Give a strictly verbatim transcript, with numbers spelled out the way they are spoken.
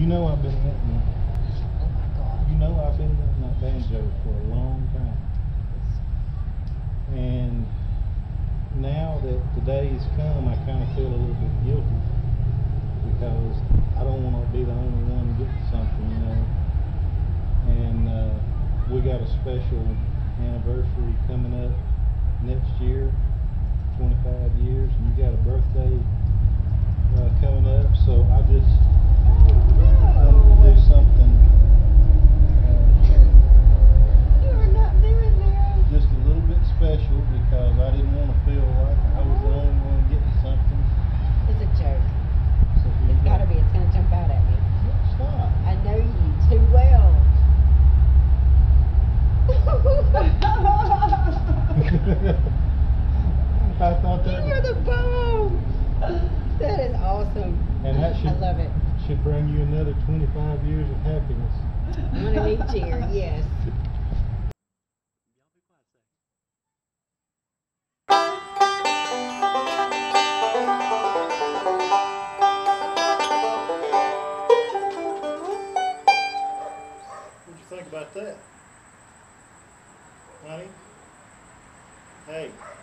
You know I've been hitting. Oh my God. You know I've been hitting that banjo for a long time. And now that the day's come, I kind of feel a little bit guilty because I don't want to be the only one getting something, you know. And uh, we got a special anniversary coming up next year, twenty-five years, and you got a birthday uh, coming up, so I just wanted to do something uh, You are not doing this. just a little bit special because I didn't want to feel like I was the only one getting something. It's a joke. So here you It's go. gotta be. It's gonna jump out at me. Stop. I know you too well. I thought that You're the bomb. That is awesome. and that should I love it. should bring you another twenty-five years of happiness. One in each ear, yes. What'd you think about that? Honey? Hey.